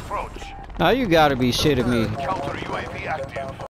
approach. Oh, you gotta be shitting me. Counter UAV active.